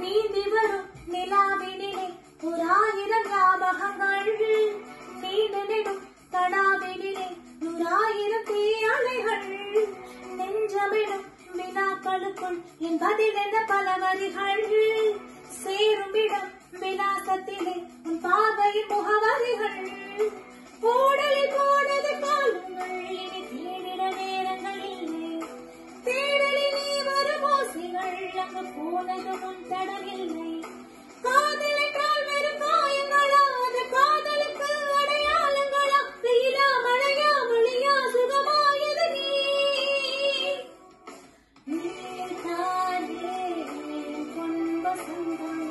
நீந்தி வரும் நிலாவினிலே ஓராயிரம் ஞாபகங்கள் நீண்டு நெடும் தடாவினிலே நூறாயிரம் தீயலைகள் நெஞ்சமிடும் வினாக்களுக்குள் என் பதில் என பல வரிகள் சேரும் இடம் விலாசத்திலே உன் பார்வையின் முகவரிகள் ஓடலில் போனது காலங்கள் இனி தேடிட நேரங்கள் இல்லை தேடலிலே வரும் ஓசைகள் அங்கு போனது முன் தடவில்லை காதல் என்றால் வெறும் காயங்களா அது காதலுக்கு அடையாளங்களா வெயிலா மழையா மொழியா சுகமாயது நீதானே பொன் வசந்தம்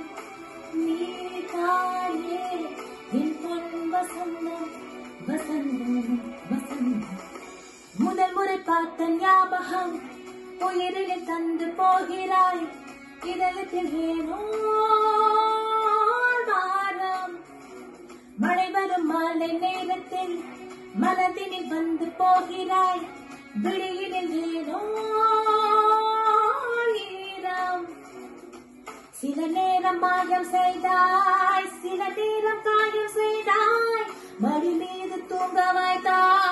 நீதானே என் பொன் வசந்தம் வசந்தம் வசந்தம் முதல் முறை பார்த்த ஞாபகம் உயிரில் தந்து போகிறாய் இதயத்தில் ஏனோ வாரம் மழை வரும் மாலை நேரத்தில் மனதினில் வந்து போகிறாய் விழியினில் ஏனோ ஈரம் சில நேரம் மாயம் செய்தாய் சில நேரம் காயம் செய்தாய் மடி மீது தூங்க வைத்தாய்